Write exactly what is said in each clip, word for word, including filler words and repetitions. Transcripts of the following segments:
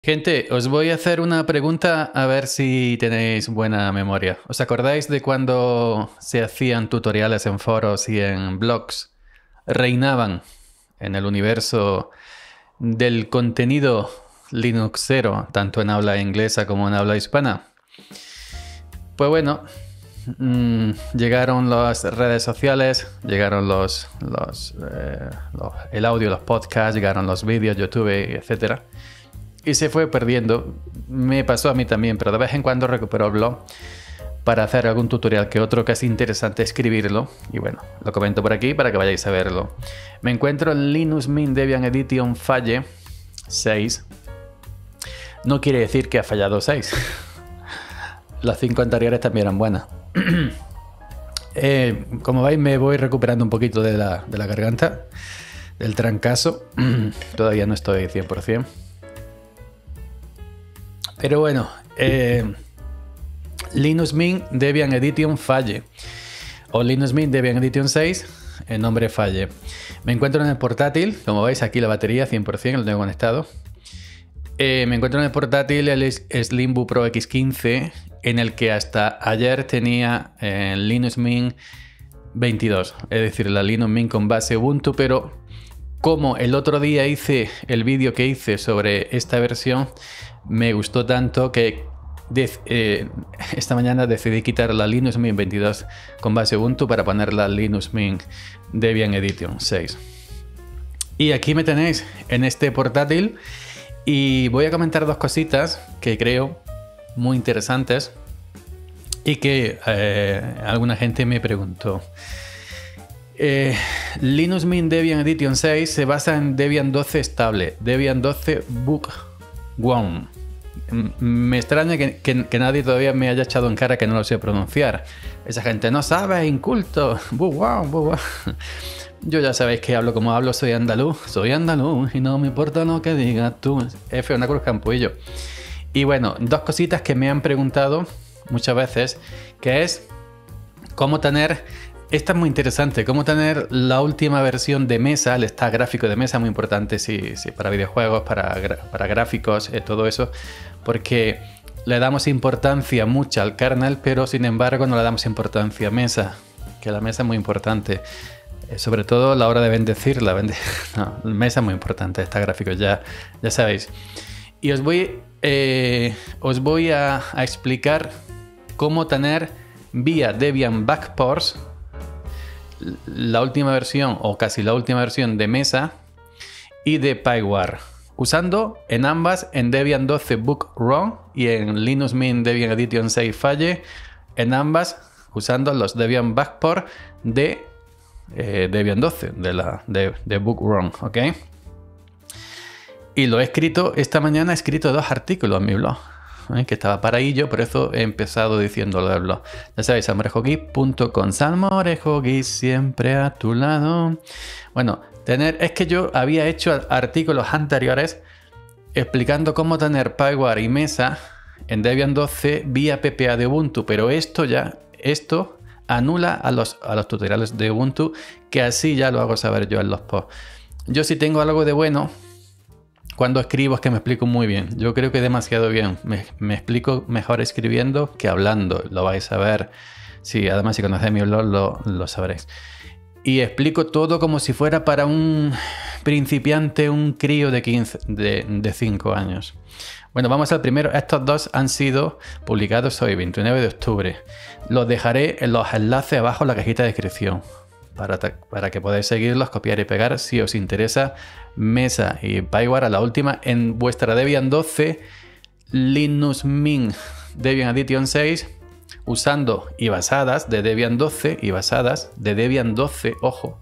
Gente, os voy a hacer una pregunta a ver si tenéis buena memoria. ¿Os acordáis de cuando se hacían tutoriales en foros y en blogs? Reinaban en el universo del contenido linuxero, tanto en habla inglesa como en habla hispana. Pues bueno, mmm, llegaron las redes sociales, llegaron los, los, eh, los, el audio, los podcasts, llegaron los vídeos, YouTube, etcétera. Y se fue perdiendo. Me pasó a mí también, pero de vez en cuando recupero el blog para hacer algún tutorial que otro que es interesante escribirlo. Y bueno, lo comento por aquí para que vayáis a verlo. Me encuentro en Linux Mint Debian Edition Falle seis. No quiere decir que ha fallado seis. Las cinco anteriores también eran buenas. eh, como veis, me voy recuperando un poquito de la, de la garganta, del trancazo. Todavía no estoy cien por cien. Pero bueno, eh, Linux Mint Debian Edition Falle o Linux Mint Debian Edition seis, el nombre Falle. Me encuentro en el portátil, como veis aquí la batería cien por cien, lo tengo conectado. Eh, me encuentro en el portátil el Slimbook Pro X quince, en el que hasta ayer tenía eh, Linux Mint veintidós, es decir, la Linux Mint con base Ubuntu, pero como el otro día hice el vídeo que hice sobre esta versión, me gustó tanto que eh, esta mañana decidí quitar la Linux Mint veintidós con base Ubuntu para poner la Linux Mint Debian Edition seis. Y aquí me tenéis en este portátil y voy a comentar dos cositas que creo muy interesantes y que eh, alguna gente me preguntó. Eh, Linux Mint Debian Edition seis se basa en Debian doce estable, Debian doce Bookworm. Me extraña que, que, que nadie todavía me haya echado en cara que no lo sé pronunciar. Esa gente no sabe, inculto. Bookworm, Bookworm. Yo ya sabéis que hablo como hablo, soy andaluz, soy andaluz y no me importa lo que digas tú. F, una cruz campullo. Y bueno, dos cositas que me han preguntado muchas veces, que es cómo tener... Esta es muy interesante, cómo tener la última versión de mesa, el stack gráfico de mesa, muy importante sí, sí, para videojuegos, para, para gráficos, eh, todo eso, porque le damos importancia mucha al kernel, pero sin embargo no le damos importancia a mesa, que la mesa es muy importante, eh, sobre todo a la hora de bendecirla. Bende no, mesa es muy importante, stack gráfico, ya, ya sabéis. Y os voy, eh, os voy a, a explicar cómo tener vía Debian Backports la última versión o casi la última versión de mesa y de Pyware, usando en ambas en Debian doce Bookworm y en Linux Mint Debian Edition seis Falle, en ambas usando los Debian Backport de eh, Debian doce, de, la, de, de Bookworm, ¿ok? Y lo he escrito, esta mañana he escrito dos artículos en mi blog, ¿eh? Que estaba para ello, por eso he empezado diciéndolo del blog. Ya sabéis, salmorejogeek punto com, salmorejogeek siempre a tu lado. Bueno, tener, es que yo había hecho artículos anteriores explicando cómo tener Pyware y mesa en Debian doce vía P P A de Ubuntu, pero esto ya, esto anula a los, a los tutoriales de Ubuntu, que así ya lo hago saber yo en los posts. Yo sí tengo algo de bueno. Cuando escribo es que me explico muy bien. Yo creo que demasiado bien. Me, me explico mejor escribiendo que hablando. Lo vais a ver. Sí, además si conocéis mi blog lo, lo sabréis. Y explico todo como si fuera para un principiante, un crío de quince, de, de cinco años. Bueno, vamos al primero. Estos dos han sido publicados hoy, veintinueve de octubre. Los dejaré en los enlaces abajo en la cajita de descripción. Para, para que podáis seguirlos, copiar y pegar si os interesa mesa y Pyware a la última en vuestra Debian doce Linux Mint Debian Edition seis, usando y basadas de Debian doce y basadas de Debian doce, ojo,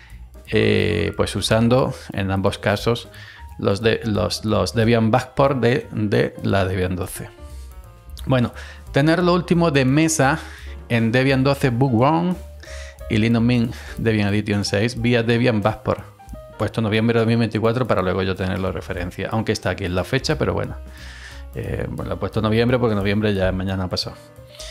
eh, pues usando en ambos casos los, de, los, los Debian Backport de, de la Debian doce. Bueno, tener lo último de mesa en Debian doce Bookworm y Linux Mint Debian Edition seis vía Debian Backport, puesto noviembre de dos mil veinticuatro para luego yo tenerlo de referencia, aunque está aquí en la fecha, pero bueno, eh, bueno, lo he puesto noviembre porque noviembre ya mañana pasó.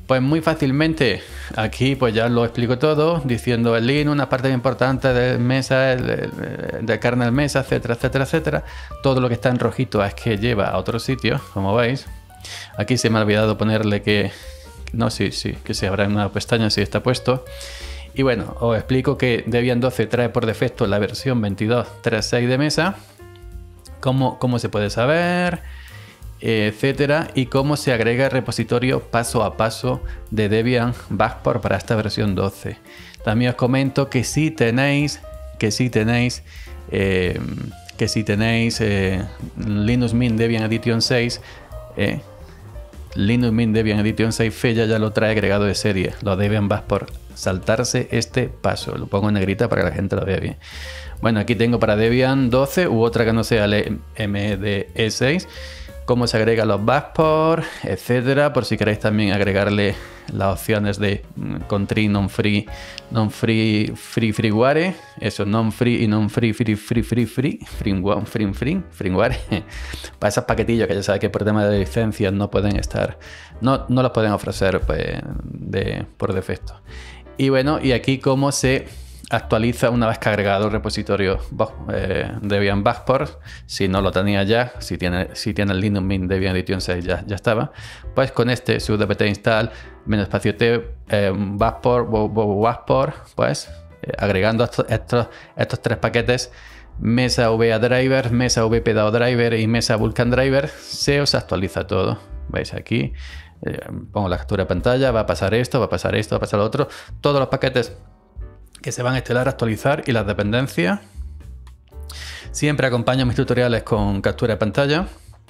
Pues muy fácilmente, aquí pues ya lo explico todo, diciendo el Linux, una parte importante de mesa, de kernel mesa, etcétera, etcétera, etcétera. Todo lo que está en rojito es que lleva a otro sitio, como veis. Aquí se me ha olvidado ponerle que... No, sí, sí, que se abra una pestaña si está puesto. Y bueno, os explico que Debian doce trae por defecto la versión veintidós punto tres punto seis de mesa. Cómo, cómo se puede saber... etcétera, y cómo se agrega el repositorio paso a paso de Debian Backport para esta versión doce. También os comento que si tenéis que si tenéis eh, que si tenéis eh, Linux Mint Debian Edition seis, eh, Linux Mint Debian Edition seis Fella ya lo trae agregado de serie, lo Debian Backport. Saltarse este paso, lo pongo en negrita para que la gente lo vea bien. Bueno, aquí tengo para Debian doce u otra que no sea el M D E seis, cómo se agregan los backports, etcétera, por si queréis también agregarle las opciones de country, non-free, non-free, free, freeware, eso, non-free y non-free, free, free, free, free, free, free, free, freeware, para esos paquetillos que ya sabéis que por tema de licencias no pueden estar, no, no los pueden ofrecer pues, de, por defecto. Y bueno, y aquí cómo se actualiza una vez que ha agregado el repositorio eh, Debian Backport. Si no lo tenía ya, si tiene, si tiene el Linux Mint Debian Edition seis ya, ya estaba, pues con este sudo apt install menos espacio t eh, Backport, Backport, pues eh, agregando estos, estos, estos tres paquetes, Mesa V A Driver, Mesa V P D A O Driver y Mesa Vulkan Driver, se os actualiza todo. Veis aquí, eh, pongo la captura de pantalla, va a pasar esto, va a pasar esto, va a pasar lo otro, todos los paquetes que se van a instalar, actualizar, y las dependencias. Siempre acompaño mis tutoriales con captura de pantalla.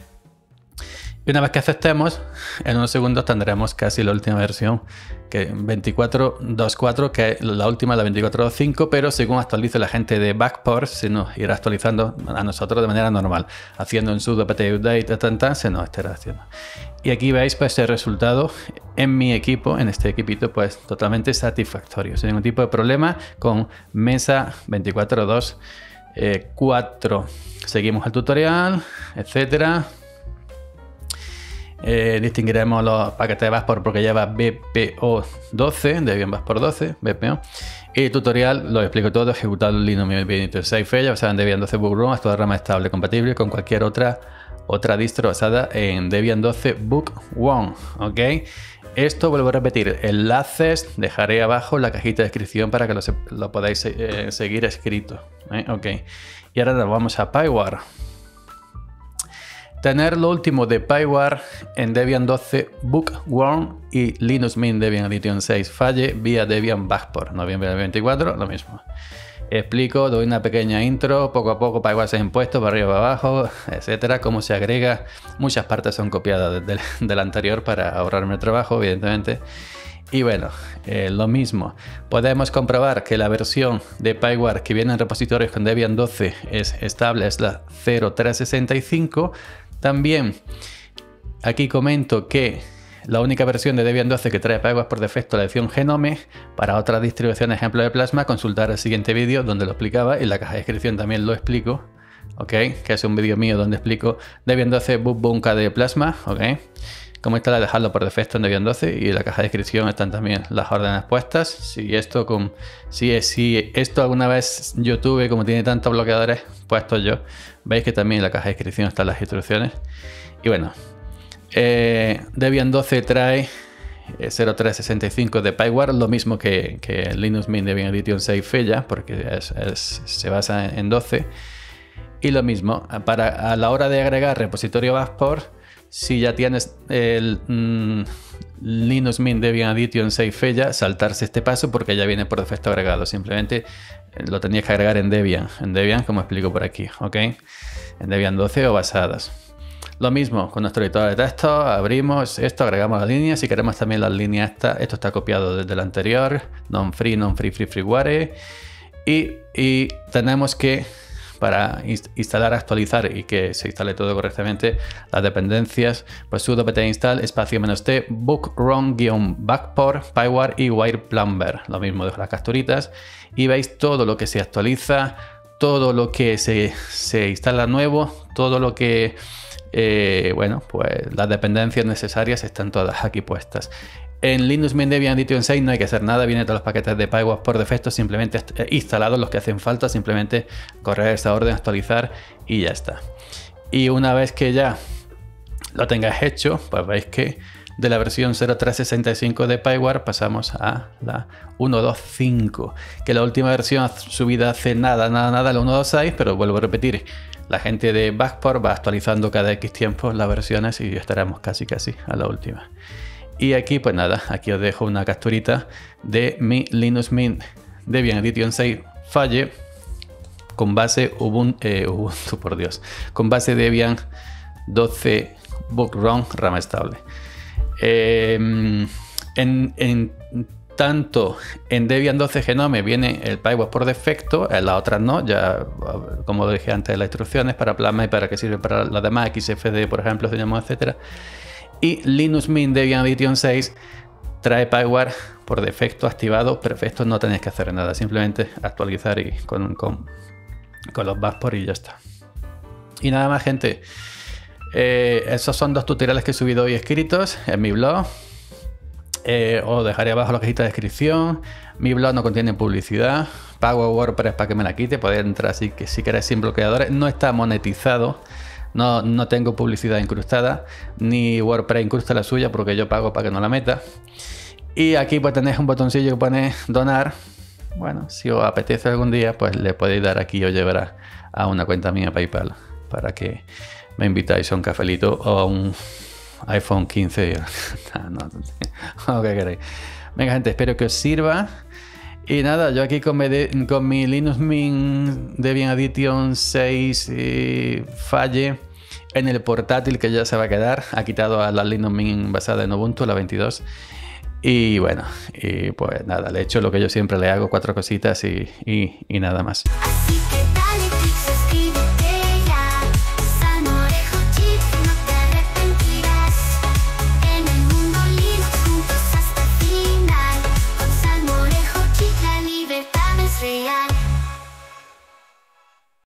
Y una vez que aceptemos, en unos segundos tendremos casi la última versión, que veinticuatro punto dos punto cuatro, que es la última, la veinticuatro punto dos punto cinco, pero según actualice la gente de Backport, se nos irá actualizando a nosotros de manera normal. Haciendo un sudo apt update, tan, tan, se nos estará haciendo. Y aquí veis pues el resultado en mi equipo, en este equipito, pues totalmente satisfactorio, sin ningún tipo de problema, con Mesa veinticuatro punto dos punto cuatro. Seguimos el tutorial, etcétera. Eh, distinguiremos los paquetes de Backport porque lleva B P O doce, Debian Backport doce, B P O. Y el tutorial lo explico todo, ejecutado en Linux Mint Edition seis Fella, basada en Debian doce Bookworm, actual rama estable, compatible con cualquier otra otra distro basada en Debian doce Bookworm, ¿ok? Esto vuelvo a repetir, enlaces dejaré abajo en la cajita de descripción para que lo, lo podáis eh, seguir escrito, ¿eh? Ok. Y ahora nos vamos a PyWare. Tener lo último de PyWare en Debian doce Bookworm y Linux Mint Debian Edition seis Falle vía Debian Backport, noviembre del veinticuatro, lo mismo. Explico, doy una pequeña intro, poco a poco PyWare se ha impuesto para arriba, para abajo, etcétera, cómo se agrega. Muchas partes son copiadas del, del anterior para ahorrarme el trabajo, evidentemente. Y bueno, eh, lo mismo. Podemos comprobar que la versión de PyWare que viene en repositorios con Debian doce es estable, es la cero tres sesenta y cinco. También aquí comento que la única versión de Debian doce que trae PyWare por defecto es la edición Genome. Para otras distribuciones, ejemplo de Plasma, consultar el siguiente vídeo donde lo explicaba. En la caja de descripción también lo explico, ok, que es un vídeo mío donde explico Debian doce Book Bunka de Plasma, ok. Como instalar, dejarlo por defecto en Debian doce, y en la caja de descripción están también las órdenes puestas. Si esto, con, si, si esto alguna vez YouTube, como tiene tantos bloqueadores puestos yo, veis que también en la caja de descripción están las instrucciones. Y bueno, eh, Debian doce trae eh, cero tres sesenta y cinco de PyWare, lo mismo que, que Linux Mint Debian Edition seis Fella, porque es, es, se basa en doce. Y lo mismo, para, a la hora de agregar repositorio Backport, si ya tienes el mmm, Linux Mint Debian Edition seis Fella, saltarse este paso porque ya viene por defecto agregado. Simplemente lo tenías que agregar en Debian, en Debian como explico por aquí, ¿ok? En Debian doce o basadas. Lo mismo con nuestro editor de texto, abrimos esto, agregamos las líneas. Si queremos también las líneas, esta, esto está copiado desde el anterior, non-free, non-free, free, freeware. Y, y tenemos que, para instalar, actualizar y que se instale todo correctamente, las dependencias, pues sudo apt install espacio menos t bookworm backport PyWare y wire plumber. Lo mismo, dejo las capturitas y veis todo lo que se actualiza todo lo que se, se instala nuevo, todo lo que, eh, bueno, pues las dependencias necesarias están todas aquí puestas. En Linux Mint Debian Edition seis no hay que hacer nada, vienen todos los paquetes de PyWash por defecto, simplemente instalados los que hacen falta, simplemente correr esta orden, actualizar y ya está. Y una vez que ya lo tengáis hecho, pues veis que de la versión cero punto tres sesenta y cinco de PyWare pasamos a la uno punto dos punto cinco, que la última versión subida hace nada, nada, nada, la uno punto dos punto seis, pero vuelvo a repetir, la gente de Backport va actualizando cada X tiempo las versiones y estaremos casi casi a la última. Y aquí pues nada, aquí os dejo una capturita de mi Linux Mint Debian Edition seis Falle con base Ubuntu, eh, Ubuntu por Dios, con base Debian doce Bootstrap RAM estable. Eh, en, en tanto en Debian doce Genome viene el PyWash por defecto, en las otras no, ya como lo dije antes, las instrucciones para Plasma y para qué sirve para las demás, X F D por ejemplo, etcétera. Y Linux Mint Debian Edition seis trae PyWare por defecto activado, perfecto, no tenéis que hacer nada, simplemente actualizar y con, con, con los Backport y ya está. Y nada más, gente. Eh, esos son dos tutoriales que he subido hoy escritos en mi blog. Eh, os dejaré abajo la cajita de descripción. Mi blog no contiene publicidad. Pago WordPress para que me la quite. Podéis entrar si, si queréis sin bloqueadores. No está monetizado. No, no tengo publicidad incrustada. Ni WordPress incrusta la suya porque yo pago para que no la meta. Y aquí pues tenéis un botoncillo que pone donar. Bueno, si os apetece algún día, pues le podéis dar aquí o llevará a una cuenta mía PayPal para que me invitáis a un cafelito o a un iPhone quince. no, no, no, ¿qué queréis? Venga, gente, espero que os sirva. Y nada, yo aquí con mi, de, con mi Linux Mint Debian Edition seis eh, Falle en el portátil que ya se va a quedar. Ha quitado a la Linux Mint basada en Ubuntu, la veintidós. Y bueno, y pues nada, le he hecho lo que yo siempre le hago, cuatro cositas y, y, y nada más.